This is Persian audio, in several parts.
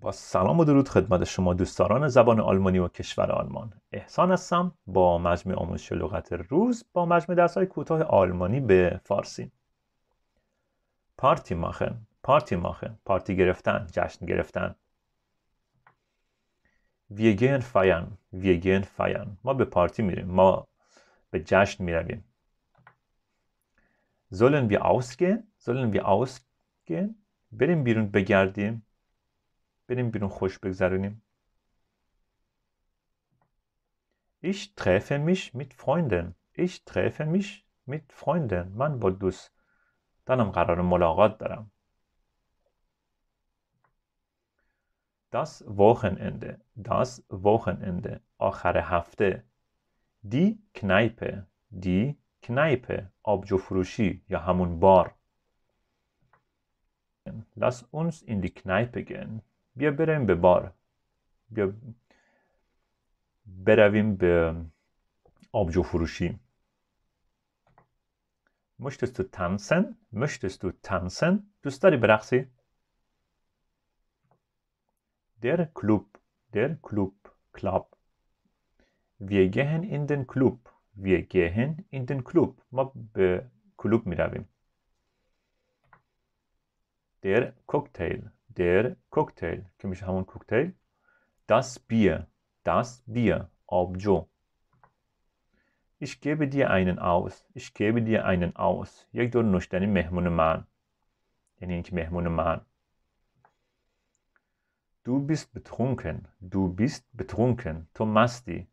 با سلام و درود خدمت شما دوستداران زبان آلمانی و کشور آلمان. احسان هستم با مجموعه آموزش لغت روز با مجموعه درس‌های کوتاه آلمانی به فارسی. پارتی ماخن، پارتی گرفتن، جشن گرفتن. Wir gehen feiern. ما به پارتی میریم، ما به جشن میرویم. Sollen wir ausgehen? بریم بیرون بگردیم. بریم بیرون خوش بگذرونیم. Ich treffe mich mit Freunden. من با دوستانم قرار ملاقات دارم. Das Wochenende. آخر هفته. Die Kneipe. آبجو فروشی یا همون بار. Lass uns in die Kneipe gehen. بیا بریم به بار. بیا برویم به آبجو فروشی. Möchtest du tanzen? دوست داری برقصی؟ Der Club. Wir gehen in den Club. ما به کلوب می رویم. Der Cocktail که میشه همون کوکتیل. Das Bier. آبجو. Ich gebe dir einen aus. یک دور نوشیدنی مهمون من. یعنی اینکه مهمون من. Du bist betrunken. تو مستی.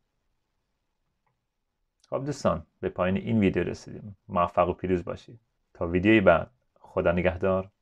خب دوستان به پایان این ویدیو رسیدیم. موفق و پیروز باشید. تا ویدیوی بعد. خدا نگهدار.